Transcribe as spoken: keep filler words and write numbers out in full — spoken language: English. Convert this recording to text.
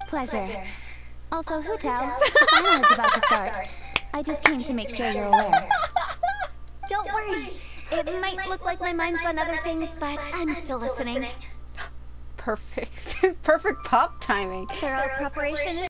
Pleasure. Also, Hu Tao, the final is about to start. I just came to make sure you're aware. Don't worry. It might look like my mind's on other things, but I'm still listening. Perfect. Perfect pop timing. Thorough preparation is